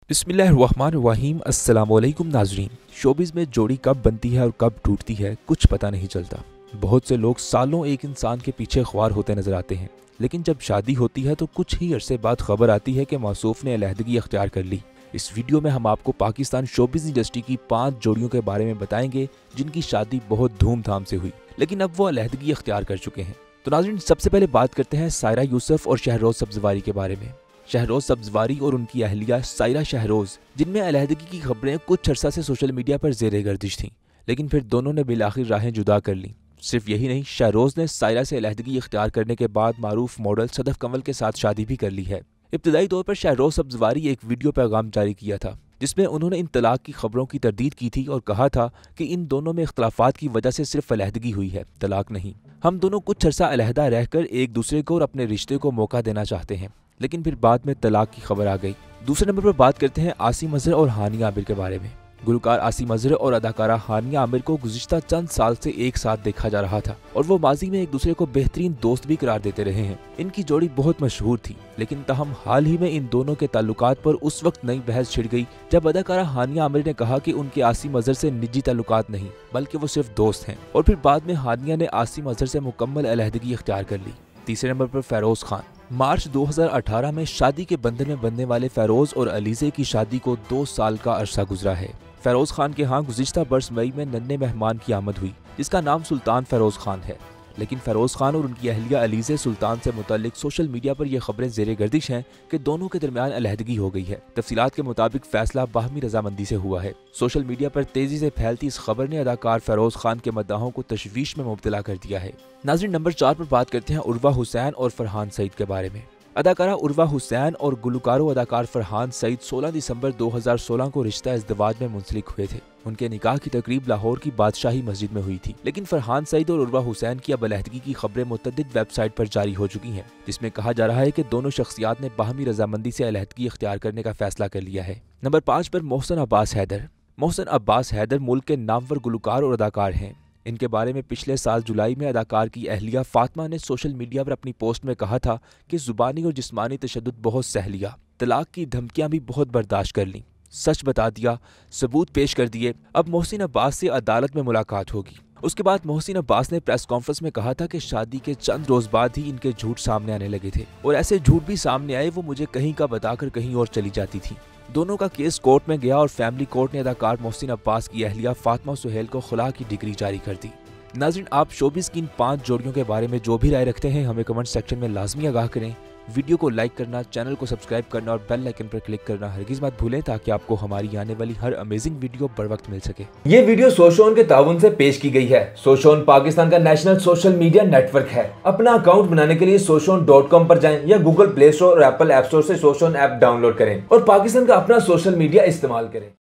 बिस्मिल्लाहिर्रहमानिर्रहीम। अस्सलामुअलैकुम नाज़रीन। शोबिज़ में जोड़ी कब बनती है और कब टूटती है कुछ पता नहीं चलता। बहुत से लोग सालों एक इंसान के पीछे ख्वार होते नजर आते हैं, लेकिन जब शादी होती है तो कुछ ही अरसे बाद खबर आती है कि मौसूफ ने अलहदगी अख्तियार कर ली। इस वीडियो में हम आपको पाकिस्तान शोबिज़ इंडस्ट्री की 5 जोड़ियों के बारे में बताएंगे जिनकी शादी बहुत धूमधाम से हुई, लेकिन अब वो अलहदगी अख्तियार कर चुके हैं। तो नाज़रीन, सबसे पहले बात करते हैं सायरा यूसुफ और शहरोज़ सब्ज़वारी के बारे में। शहरोज़ सब्ज़वारी और उनकी अहलिया सायरा शहरोज़, जिनमें अलहदगी की खबरें कुछ अर्सा से सोशल मीडिया पर ज़ेरे गर्दिश थीं, लेकिन फिर दोनों ने बिलाखिर राहें जुदा कर लीं। सिर्फ यही नहीं, शहरोज़ ने सायरा से अलहदगी इख्तियार करने के बाद मारूफ मॉडल सदफ कंवल के साथ शादी भी कर ली है। इब्तदाई तौर पर शहरोज़ सब्ज़वारी एक वीडियो पैगाम जारी किया था जिसमें उन्होंने इन तलाक की खबरों की तरदीद की थी और कहा था कि इन दोनों में इख्तलाफात की वजह से सिर्फ अलहदगी हुई है, तलाक नहीं। हम दोनों कुछ अर्सा अलहदा रहकर एक दूसरे को और अपने रिश्ते को मौका देना चाहते हैं, लेकिन फिर बाद में तलाक की खबर आ गई। दूसरे नंबर पर बात करते हैं आसिम अजहर और हानिया आमिर के बारे में। गुलकार आसिम अजहर और अदाकारा हानिया आमिर को गुज़िश्ता चंद साल से एक साथ देखा जा रहा था और वो माजी में एक दूसरे को बेहतरीन दोस्त भी करार देते रहे हैं। इनकी जोड़ी बहुत मशहूर थी, लेकिन तहम हाल ही में इन दोनों के ताल्लुकात पर उस वक्त नई बहस छिड़ गई जब अदाकारा हानिया आमिर ने कहा कि उनके आसिम अजहर से निजी ताल्लुकात नहीं बल्कि वो सिर्फ दोस्त हैं, और फिर बाद में हानिया ने आसिम अजहर से मुकम्मल अलहदगी इख्तियार कर ली। तीसरे नंबर पर फेरोज खान। मार्च 2018 में शादी के बंधन में बंधने वाले फेरोज और अलीजे की शादी को 2 साल का अरसा गुजरा है। फेरोज खान के यहाँ गुज़िश्ता बरस मई में नन्हे मेहमान की आमद हुई जिसका नाम सुल्तान फेरोज खान है, लेकिन फेरोज खान और उनकी अहलिया अलीजे सुल्तान से मुतल्लिक सोशल मीडिया पर यह खबरें ज़ेरे गर्दिश हैं कि दोनों के दरमियान अलहदगी हो गई है। तफसीलात के मुताबिक फैसला बाहमी रजामंदी से हुआ है। सोशल मीडिया पर तेजी से फैलती इस खबर ने अदाकार फेरोज खान के मद्दाहों को तशवीश में मुब्तला कर दिया है। नाज़रीन, नंबर 4 पर बात करते हैं उर्वा हुसैन और फरहान सईद के बारे में। अदाकारा उर्वा हुसैन और गुलकारो अदाकार फरहान सईद 16 दिसंबर 2016 को रिश्ता इज़्दिवाज में मुंसलिक हुए थे। उनके निकाह की तकरीब लाहौर की बादशाही मस्जिद में हुई थी, लेकिन फरहान सईद और उर्वा हुसैन की अब अलहदगी की खबरें मुतअद्दिद वेबसाइट पर जारी हो चुकी हैं, जिसमें कहा जा रहा है कि दोनों शख्सियात ने बाहमी रजामंदी से अलहदगी इख्तियार करने का फैसला कर लिया है। नंबर 5 पर मोहसिन अब्बास हैदर। मोहसिन अब्बास हैदर मुल्क के नामवर गुलकार और अदाकार हैं। इनके बारे में पिछले साल जुलाई में अदाकार की अहलिया फातिमा ने सोशल मीडिया पर अपनी पोस्ट में कहा था कि जुबानी और जिस्मानी तशद्दुद बहुत सह लिया, तलाक की धमकियां भी बहुत बर्दाश्त कर लीं, सच बता दिया, सबूत पेश कर दिए, अब मोहसिन अब्बास से अदालत में मुलाकात होगी। उसके बाद मोहसिन अब्बास ने प्रेस कॉन्फ्रेंस में कहा था कि शादी के चंद रोज बाद ही इनके झूठ सामने आने लगे थे, और ऐसे झूठ भी सामने आए वो मुझे कहीं का बताकर कहीं और चली जाती थी। दोनों का केस कोर्ट में गया और फैमिली कोर्ट ने अदाकार मोहसिन अब्बास की अहलिया फातिमा सुहेल को खुला की डिग्री जारी कर दी। नाज़रीन, आप शोबिज़ की इन 5 जोड़ियों के बारे में जो भी राय रखते हैं हमें कमेंट सेक्शन में लाजमी आगाह करें। वीडियो को लाइक करना, चैनल को सब्सक्राइब करना और बेल आइकन पर क्लिक करना हरगिज़ मत भूलें ताकि आपको हमारी आने वाली हर अमेजिंग वीडियो बर वक्त मिल सके। ये वीडियो सोशोन के ताउन से पेश की गई है। सोशोन पाकिस्तान का नेशनल सोशल मीडिया नेटवर्क है। अपना अकाउंट बनाने के लिए soshon.com पर जाएं या गूगल प्ले स्टोर और एप्पल ऐप स्टोर से सोशोन ऐप डाउनलोड करें और पाकिस्तान का अपना सोशल मीडिया इस्तेमाल करें।